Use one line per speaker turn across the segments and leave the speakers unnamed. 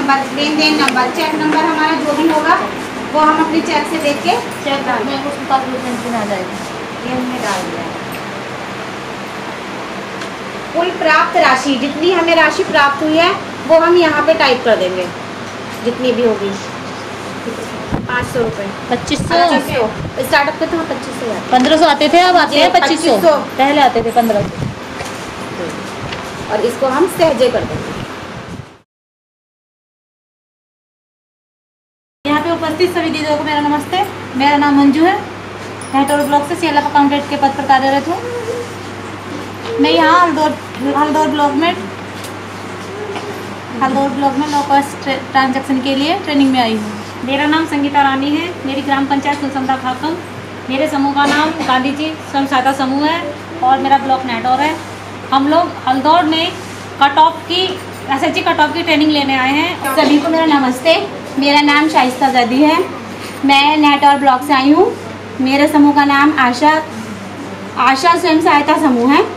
Number, लेन देन number, check number हमारा जो भी होगा वो हम अपने चेक से देख के चेक
में उसके पास एंट्री आ जाएगी,
ये हमने डाल दिया। कुल प्राप्त राशि, जितनी हमें राशि प्राप्त हुई है वो हम यहाँ पे टाइप कर देंगे, जितनी भी होगी। 500 रुपये,
2500
स्टार्टअप के तो 2500 आते
1500 आते थे, अब आते हैं 2500। पहले आते थे 1500।
और इसको हम सहजे कर देंगे।
यहाँ पे उपस्थित सभी दीदियों को मेरा नमस्ते। मेरा नाम मंजू है, नेटवर्क ब्लॉक से सेल अकाउंटेंट के पद पर कार्यरत हूँ। मैं यहाँ हल्दौर ब्लॉक में लो कॉस्ट ट्रांजैक्शन के लिए ट्रेनिंग में आई हूँ।
मेरा नाम संगीता रानी है, मेरी ग्राम पंचायत सुलसंदा खाकम। मेरे समूह का नाम गांधी जी स्वयं सहायता समूह है और मेरा ब्लॉक नेटवर्क है। हम लोग हल्दौर में कट ऑफ की SHG कट ऑफ की ट्रेनिंग लेने आए हैं।
सभी को मेरा नमस्ते। मेरा नाम शाइस्ता ज़ैदी है, मैं नेटवर्क ब्लॉक से आई हूँ। मेरे समूह का नाम आशा स्वयं सहायता समूह है।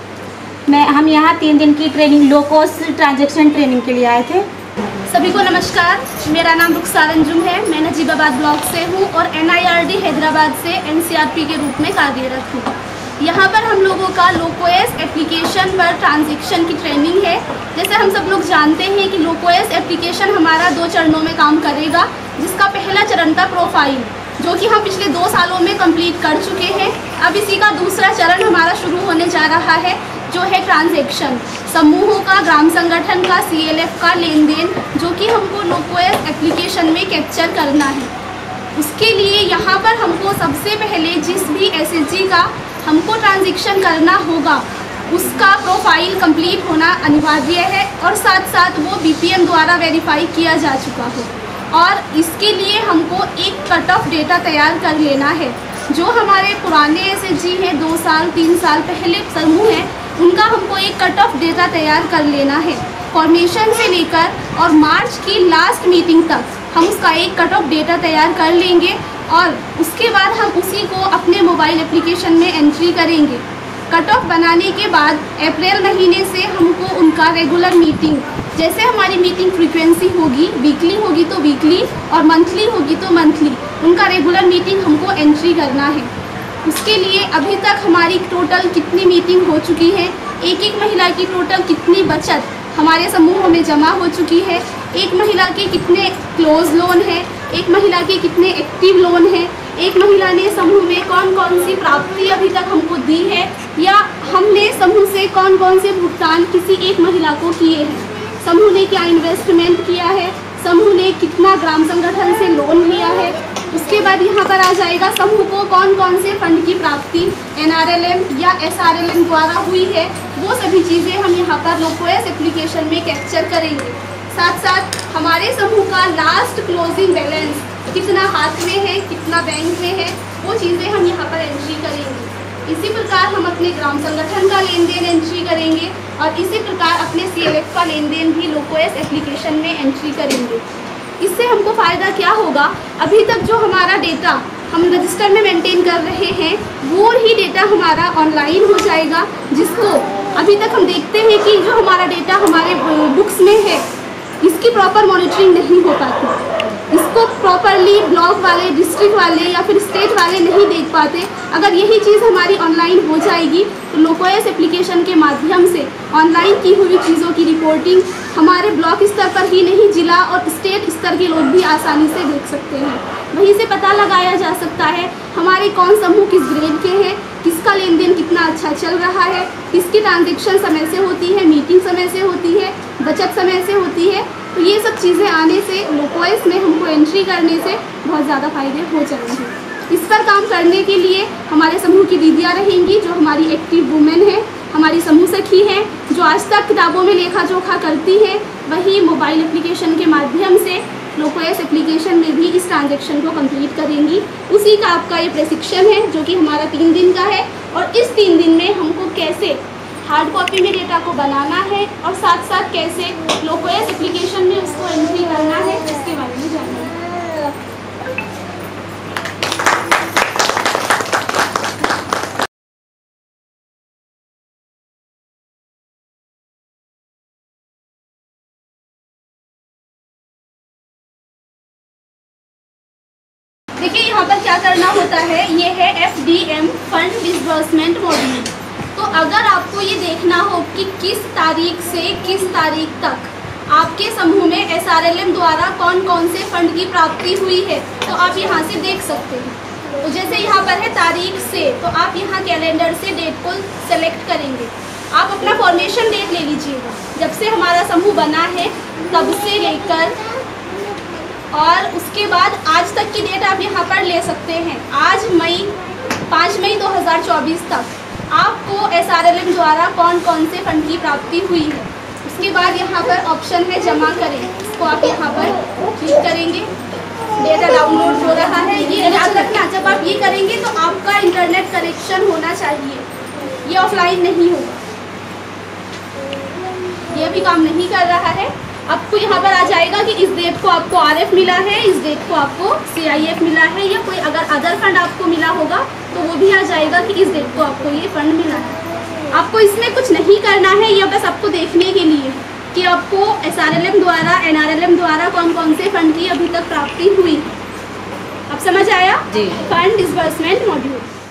हम यहाँ 3 दिन की training, low cost transaction training के लिए आए थे।
सभी को नमस्कार। मेरा नाम रुखसार अंजुम है, मैं नजीबाबाद ब्लॉक से हूँ और NIRD हैदराबाद से NCRP के रूप में कार्यरत हूँ। यहाँ पर हम लोगों का लोकोएस एप्लीकेशन पर ट्रांजैक्शन की ट्रेनिंग है। जैसे हम सब लोग जानते हैं कि लोकोएस एप्लीकेशन हमारा 2 चरणों में काम करेगा, जिसका पहला चरण था प्रोफाइल, जो कि हम पिछले 2 सालों में कंप्लीट कर चुके हैं। अब इसी का दूसरा चरण हमारा शुरू होने जा रहा है, जो है ट्रांजैक्शन, समूहों का, ग्राम संगठन का, CLF का लेन देन, जो कि हमको लोकोएस एप्लीकेशन में कैप्चर करना है। उसके लिए यहाँ पर हमको सबसे पहले जिस भी SHG का हमको ट्रांजैक्शन करना होगा उसका प्रोफाइल कंप्लीट होना अनिवार्य है और साथ साथ वो BPM द्वारा वेरीफाई किया जा चुका हो। और इसके लिए हमको एक कट ऑफ डेटा तैयार कर लेना है। जो हमारे पुराने SHG हैं, 2 साल 3 साल पहले समूह हैं, उनका हमको एक कट ऑफ डेटा तैयार कर लेना है। फॉर्मेशन से लेकर और मार्च की लास्ट मीटिंग तक हम उसका एक कट ऑफ डेटा तैयार कर लेंगे और उसके बाद हम उसी को अपने मोबाइल एप्लीकेशन में एंट्री करेंगे। कट ऑफ बनाने के बाद अप्रैल महीने से हमको उनका रेगुलर मीटिंग, जैसे हमारी मीटिंग फ्रीक्वेंसी होगी, वीकली होगी तो वीकली और मंथली होगी तो मंथली, उनका रेगुलर मीटिंग हमको एंट्री करना है। उसके लिए अभी तक हमारी टोटल कितनी मीटिंग हो चुकी है, एक महिला की टोटल कितनी बचत हमारे समूह में जमा हो चुकी है, एक महिला के कितने क्लोज लोन है, एक महिला के कितने एक्टिव लोन है, एक महिला ने समूह में कौन कौन सी प्राप्ति अभी तक हमको दी है, या हमने समूह से कौन कौन से भुगतान किसी एक महिला को किए हैं, समूह ने क्या इन्वेस्टमेंट किया है, समूह ने कितना ग्राम संगठन से लोन लिया है। उसके बाद यहाँ पर आ जाएगा समूह को कौन कौन से फंड की प्राप्ति NRLM या SRLM द्वारा हुई है, वो सभी चीज़ें हम यहाँ पर लोकोएस एप्लीकेशन में कैप्चर करेंगे। साथ साथ हमारे समूह का लास्ट क्लोजिंग बैलेंस कितना हाथ में है, कितना बैंक में है, वो चीज़ें हम यहाँ पर एंट्री करेंगे। इसी प्रकार हम अपने ग्राम संगठन का लेन देन एंट्री करेंगे और इसी प्रकार अपने CLF का लेन देन भी लोकोएस एप्लीकेशन में एंट्री करेंगे। इससे हमको फ़ायदा क्या होगा, अभी तक जो हमारा डेटा हम रजिस्टर में मेंटेन कर रहे हैं वो ही डेटा हमारा ऑनलाइन हो जाएगा, जिसको अभी तक हम देखते हैं कि जो हमारा डेटा हमारे बुक्स में है इसकी प्रॉपर मॉनिटरिंग नहीं हो पाती, इसको प्रॉपरली ब्लॉक वाले, डिस्ट्रिक्ट वाले या फिर स्टेट वाले नहीं देख पाते। अगर यही चीज़ हमारी ऑनलाइन हो जाएगी तो लोकोएस एप्लीकेशन के माध्यम से ऑनलाइन की हुई चीज़ों की रिपोर्टिंग हमारे ब्लॉक स्तर पर ही नहीं, जिला और स्टेट स्तर के लोग भी आसानी से देख सकते हैं। वहीं से पता लगाया जा सकता है हमारे कौन समूह किस ग्रेड के हैं, किसका लेन देन कितना अच्छा चल रहा है, किसकी ट्रांजैक्शन समय से होती है, मीटिंग समय से होती है, बचत समय से होती है। तो ये सब चीज़ें आने से, लोकोएस में हमको एंट्री करने से बहुत ज़्यादा फायदे हो जाएंगे। इस पर काम करने के लिए हमारे समूह की दीदियाँ रहेंगी, जो हमारी एक्टिव वुमेन है, हमारी समूह सखी हैं, जो आज तक किताबों में लेखा जोखा करती हैं, वही मोबाइल एप्लीकेशन के माध्यम से लोकोएस एप्लीकेशन में भी इस ट्रांजैक्शन को कंप्लीट करेंगी। उसी का आपका ये प्रशिक्षण है, जो कि हमारा 3 दिन का है। और इस 3 दिन में हमको कैसे हार्ड कॉपी में डेटा को बनाना है और साथ साथ कैसे लोकोएस एप्लीकेशन में उसको एंट्री करना है, इसके बारे में जानना है। देखिए यहाँ पर क्या करना होता है, ये है FDM फंड डिसबर्समेंट मॉड्यूल। तो अगर आपको ये देखना हो कि किस तारीख से किस तारीख तक आपके समूह में SRLM द्वारा कौन कौन से फंड की प्राप्ति हुई है, तो आप यहाँ से देख सकते हैं। तो जैसे यहाँ पर है तारीख से, तो आप यहाँ कैलेंडर से डेट को सेलेक्ट करेंगे। आप अपना फॉर्मेशन डेट ले लीजिएगा, जब से हमारा समूह बना है तब से लेकर, और उसके बाद आज तक की डेट आप यहाँ पर ले सकते हैं। आज 5 मई 2024 तक आपको SRLM द्वारा कौन कौन से फंड की प्राप्ति हुई है। उसके बाद यहाँ पर ऑप्शन है जमा करें, इसको आप यहाँ पर क्लिक करेंगे। डेटा डाउनलोड हो रहा है, ये याद रखना, जब आप ये करेंगे तो आपका इंटरनेट कनेक्शन होना चाहिए, ये ऑफलाइन नहीं होगा। ये भी काम नहीं कर रहा है। आपको यहाँ पर आ जाएगा कि इस डेट को आपको RF मिला है, इस डेट को आपको CIF मिला है, या कोई अगर अदर फंड आपको मिला होगा तो वो भी आ जाएगा कि इस डेट को आपको ये फंड मिला है। आपको इसमें कुछ नहीं करना है, यह बस आपको देखने के लिए कि आपको SRLM द्वारा NRLM द्वारा कौन कौन से फंड की अभी तक प्राप्ति हुई। अब समझ आया?
जी।
Fund disbursement module.